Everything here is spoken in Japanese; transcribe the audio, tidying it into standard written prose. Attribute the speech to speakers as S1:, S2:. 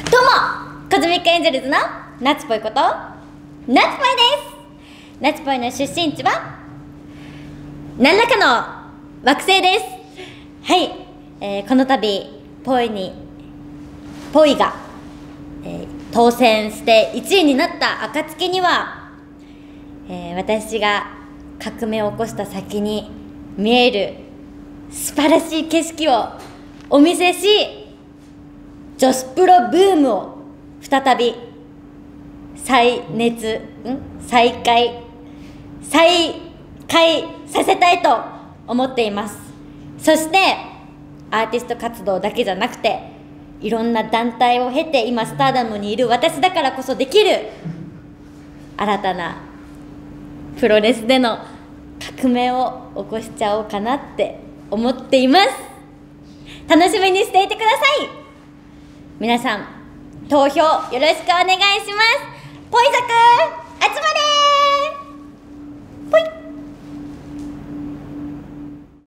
S1: どうもコズミックエンジェルズのナツポイことナツポイです。ナツポイの出身地は何らかの惑星です。はい、この度ポイが、当選して1位になった暁には、私が革命を起こした先に見える素晴らしい景色をお見せし、女子プロブームを再び再開させたいと思っています。そしてアーティスト活動だけじゃなくて、いろんな団体を経て今スターダムにいる私だからこそできる新たなプロレスでの革命を起こしちゃおうかなって思っています。楽しみにしていてください。皆さん投票よろしくお願いします。